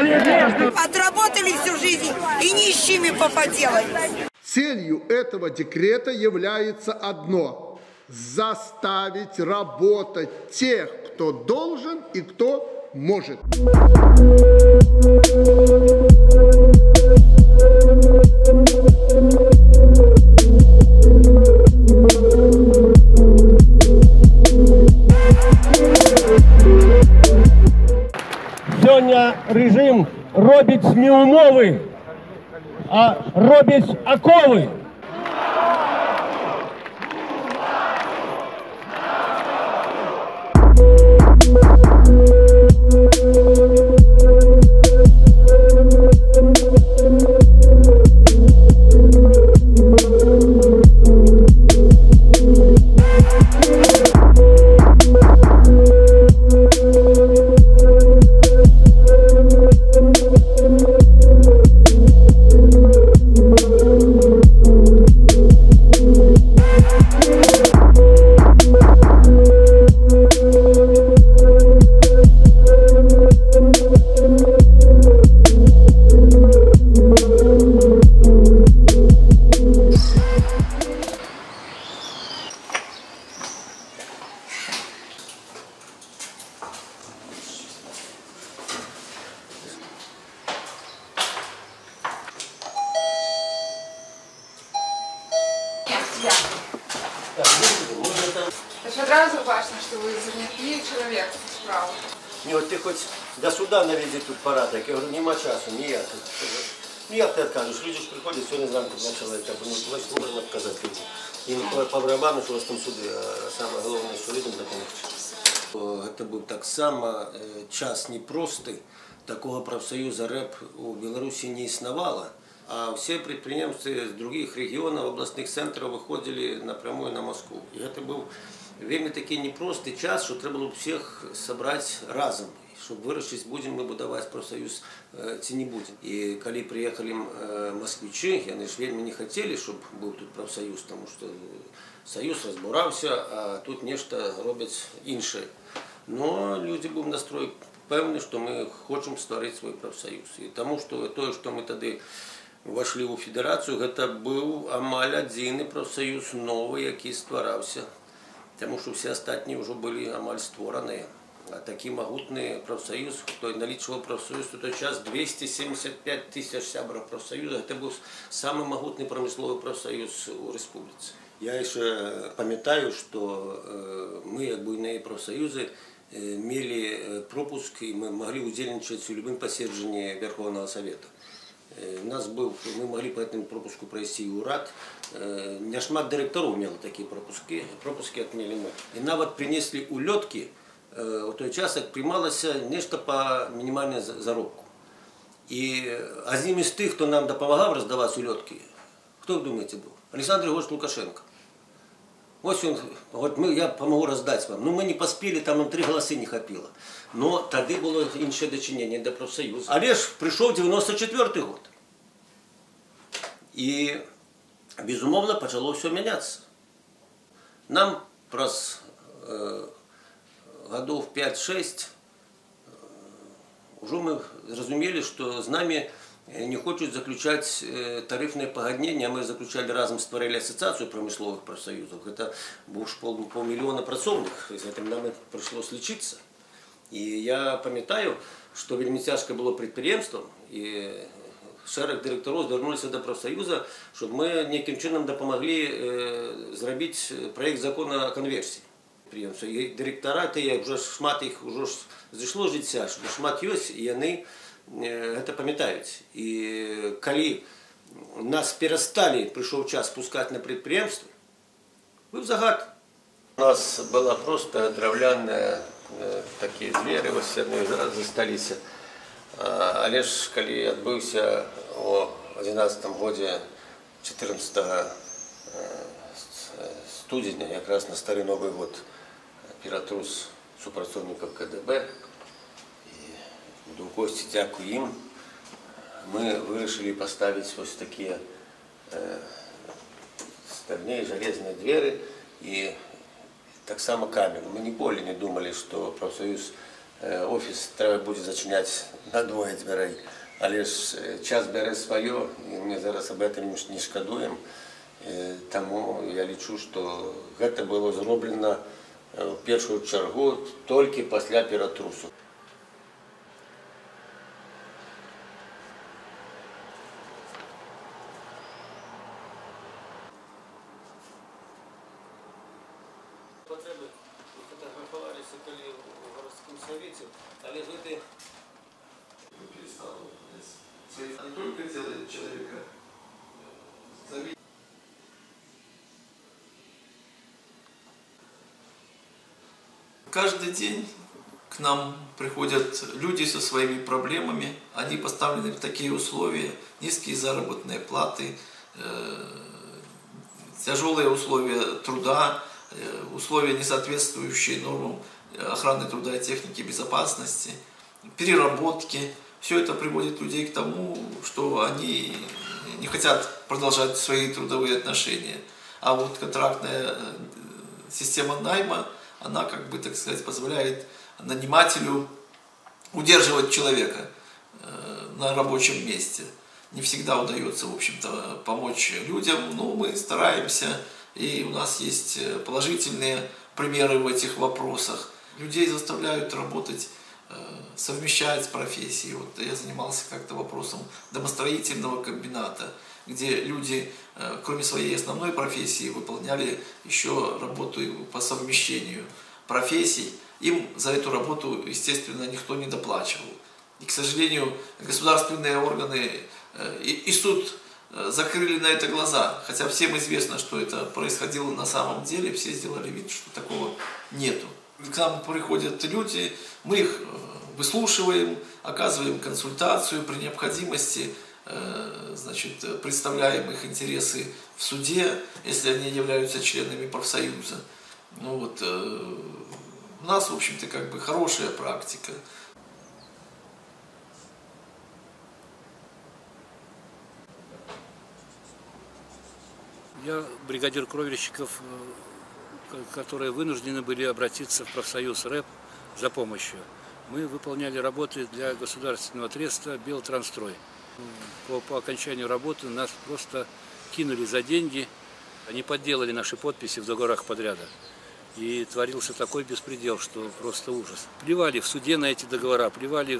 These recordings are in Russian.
Отработали всю жизнь и нищими поподелали. Целью этого декрета является одно – заставить работать тех, кто должен и кто может. Сьогодні режим робить не умови, а робить окови. Одразу важно, что вы заняты человек справа. Не, вот ты хоть до суда наведи тут порядок. Я говорю, нема часу, ніяк. Ніяк ти відкажеш. Люди ж приходять, сьогодні зранку 2 чоловіка, значить можна відказати людям. І не по барабану, що у вас там суди, а саме головне, що людям допомогти. Це був так само час непростий. Такого профсоюза РЭП у Беларуси не існувало. А все предприниматели с других регионов, областных центров выходили напрямую на Москву. И это был вельми такий непростий час, що треба було всіх зібрати разом. Щоб вирішити, будемо ми будувати профсоюз чи не будемо. І коли приїхали москвичі, вони ж вельми не хотіли, щоб був тут профсоюз, тому що союз розбирався, а тут нечто роблять інше. Но люди були настрой певні, що ми хочемо створити свій профсоюз. І тому, що те, що ми тоді вошли у федерацію, це був амаль один профсоюз новий, який створявся. Тому що всі остальні вже були амаль створені. А такий могутний профсоюз, хто налічував профсоюз, у той час 275 тисяч сябрів профсоюзу. Це був самий могутний промисловий профсоюз у республіці. Я ще пам'ятаю, що ми, як буйні профсоюзи, мали пропуск, і ми могли удельничати в будь-якому посідженні Верховного Совета. У нас був, ми могли по этому пропуску пройти у РАД. Не шмат директорів мали такі пропуски отмели ми. І навіть принесли ульотки, у той час як приймалося нечто по мінімальній заробку. І одним із тих, хто нам допомагав роздавати ульотки, хто ви думаєте був? Олександр Григорович Лукашенко. Ось він говорить, я допомогу роздати вам. Ну ми не поспіли, там нам 3 голоси не хапило. Но тоді було інше дочинення до профсоюзу. Але ж прийшов 94-й год. І, безумовно, почало все мінятися. Нам праз годов 5-6 уже мы зрозумели, что с нами не хочуть заключать тарифные погоднения. Мы заключали разом, створили ассоциацию промысловых профсоюзов. Это был полмиллиона працовных, с этим нам пришлось лечиться. И я пам'ятаю, что вельми тяжко было предприемством, и шерах директоров звернулися до профсоюзу, щоб ми неким чином допомогли зробити проєкт закону о конверсії. І директора, вже шмат їх вже зійшло життя, шмат є, і вони це пам'ятають. І коли нас перестали, прийшов час пускати на підприємство, ви в загад. У нас була просто дерев'яна такі двері, ось одної засталися. Але ж, коли відбувся у 2011 році, 14 студня, якраз на Старий Новий год, піратрус супрацовників КДБ, і до гості дякую їм, ми вирішили поставити ось такі стальні железні двері і так само камеру. Мы ніколи не думали, что профсоюз офіс треба буде зачиняти на двоє дверей. Але ж час бере своє, і ми зараз об этом не шкодуємо. Тому я лічу, що це було зроблено в першу чергу тільки після перетрусу. Потреби фотографувалися коли в городському совєті, але люди перестали. Це не тільки делает человека. Каждый день к нам приходят люди со своими проблемами. Они поставлены в такие условия: низкие заработные платы, тяжелые условия труда, условия, не соответствующие нормам охраны труда и техники безопасности, переработки. Все это приводит людей к тому, что они не хотят продолжать свои трудовые отношения. А вот контрактная система найма, она, как бы, так сказать, позволяет нанимателю удерживать человека на рабочем месте. Не всегда удается, в общем-то, помочь людям, но мы стараемся, и у нас есть положительные примеры в этих вопросах. Людей заставляют работать, совмещать профессии. Вот я занимался как-то вопросом домостроительного комбината, где люди, кроме своей основной профессии, выполняли еще работу по совмещению профессий. Им за эту работу, естественно, никто не доплачивал. И, к сожалению, государственные органы и суд закрыли на это глаза. Хотя всем известно, что это происходило на самом деле, все сделали вид, что такого нету. К нам приходят люди, мы их выслушиваем, оказываем консультацию, при необходимости, значит, представляем их интересы в суде, если они являются членами профсоюза. Ну вот, у нас, в общем-то, как бы хорошая практика. Я бригадир кровельщиков, которые вынуждены были обратиться в профсоюз РЭП за помощью. Мы выполняли работы для государственного треста «Белтранстрой». По окончанию работы нас просто кинули за деньги. Они подделали наши подписи в договорах подряда. И творился такой беспредел, что просто ужас. Плевали в суде на эти договора, плевали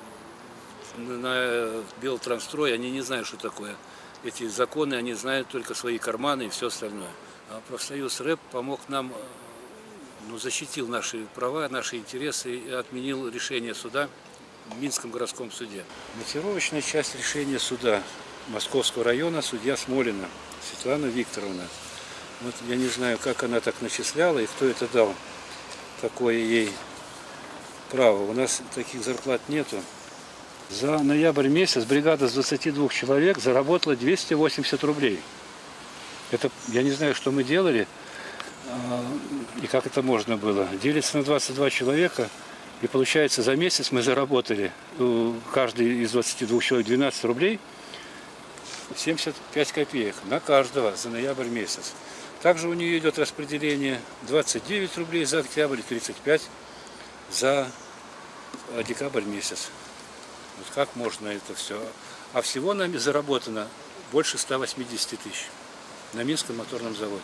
на «Белтранстрой». Они не знают, что такое эти законы, они знают только свои карманы и все остальное. А профсоюз РЭП помог нам, защитил наши права, наши интересы и отменил решение суда в Минском городском суде. Мотивировочная часть решения суда Московского района, судья Смолина Светлана Викторовна. Вот я не знаю, как она так начисляла и кто это дал такое ей право. У нас таких зарплат нету. За ноябрь месяц бригада с 22 человек заработала 280 рублей. Это, я не знаю, что мы делали и как это можно было. Делится на 22 человека, и получается за месяц мы заработали, каждый из 22 человек 12 рублей, 75 копеек на каждого за ноябрь месяц. Также у нее идет распределение 29 рублей за октябрь и 35 за декабрь месяц. Вот как можно это все? А всего нами заработано больше 180 тысяч на Минском моторном заводе.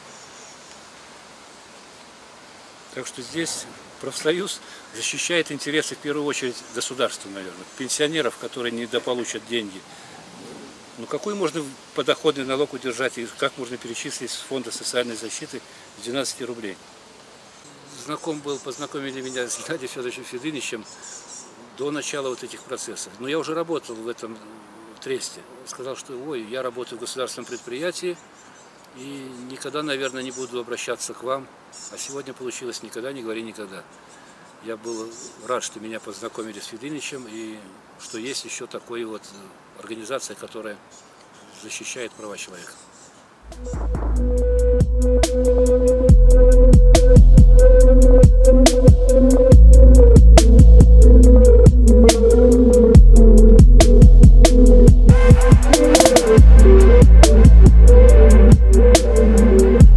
Так что здесь профсоюз защищает интересы в первую очередь государства, наверное, пенсионеров, которые недополучат деньги. Ну какой можно подоходный налог удержать и как можно перечислить с фонда социальной защиты 12 рублей? Знаком был, познакомили меня с Геннадием Федоровичем Федыничем до начала вот этих процессов. Но я уже работал в этом тресте. Сказал, что я работаю в государственном предприятии и никогда, наверное, не буду обращаться к вам. А сегодня получилось никогда, не говори никогда. Я был рад, что меня познакомили с Федыничем и что есть еще такая вот организация, которая защищает права человека.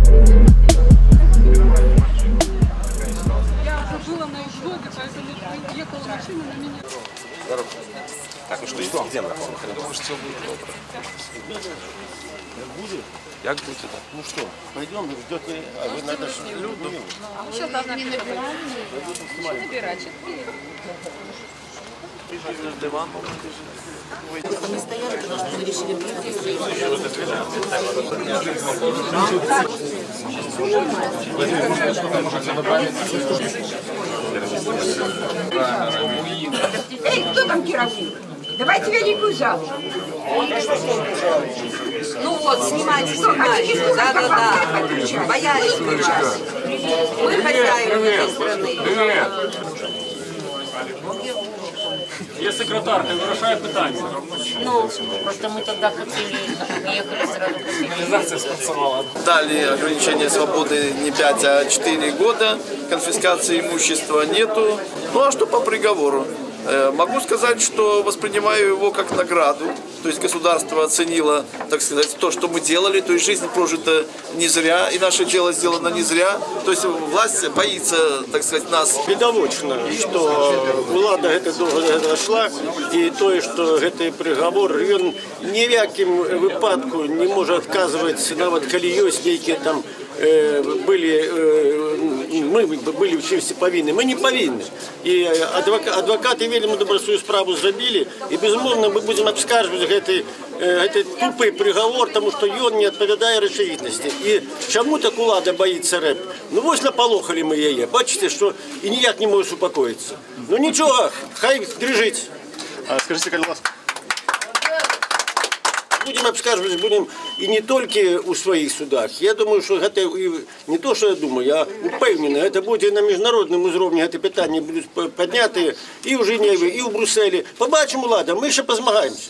Я уже была на учебе, поэтому Так, ну що, йдемо. Я думаю, що це буде добре. Як буде, так? Ну що, пойдемо, ждете, а ви надо ж люди. Что должна набирать? Набирать. Эй, кто там керосин? Давайте великую залу. Ну вот, снимайте, снимайте. Да. Боялись мы сейчас. Мы хозяева этой страны. Є секретар, не вирішає питання. Ну, просто мы тогда хотели, ехали сразу после. Організація спрацювала. Дали ограничение свободы не 5, а 4 года. Конфискации имущества нету. Ну а что по приговору? Могу сказать, что воспринимаю его как награду. То есть государство оценило, так сказать, то, что мы делали. То есть жизнь прожита не зря, и наше дело сделано не зря. То есть власть боится, так сказать, нас. Відавочно, що влада гэта довго дошла, і то, що гэты приговор, він ні в якім випадку не може відказувати, навіть коли є які там мы были в чимось повинні. Ми не повинні. І адвокати вельми добре свою справу зробили, і безумовно ми будемо обскаржувати цей тупий приговор, тому що він не відповідає речовітності. І чому так влада боїться РЕП? Ну ось наполохали ми її. Бачите, що і ніяк не може успокоїтися. Ну нічого, хай дрижить. Скажіть, будь ласка. Будем обскарживать, будем и не только у своих судах. Я думаю, что это не то, что я думаю, я упевнений, это будет и на международном уровне, это питання будуть підняті і в Женеві, і в Брюсселі. Побачимо, ладно, ми ще позмагаємося.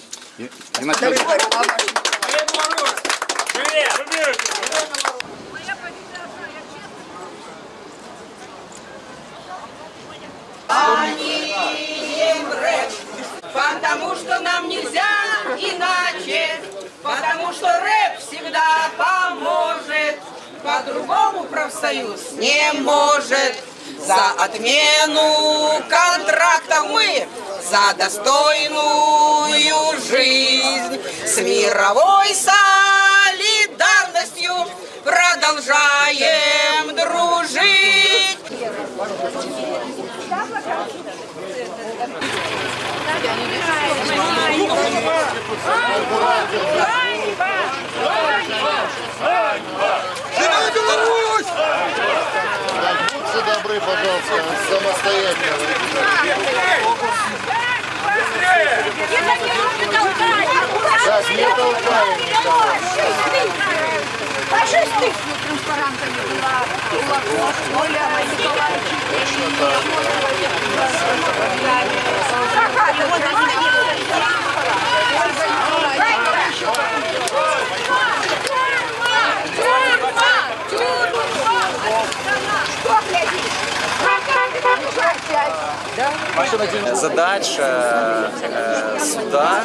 Потому что нам нельзя иначе, потому что рэп всегда поможет, по-другому профсоюз не может. За отмену контрактов мы, за достойную жизнь, с мировой солидарностью продолжаем дружить. Будьте добры, пожалуйста, самостоятельно. Сейчас не толкаем. Фашисты! Транспарантами была Оля Задача суда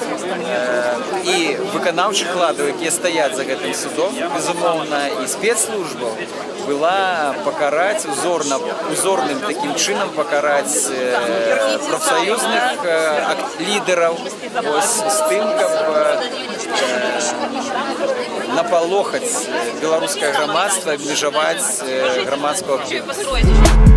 і виконавчих ладів, які стоять за гэтым судом, безумовно, і спецслужбаў, была покарать узорным таким чином покарать профсоюзных лидеров з тим, каб напалохаць беларускае грамадства, абмежаваць грамадскую актыўнасць.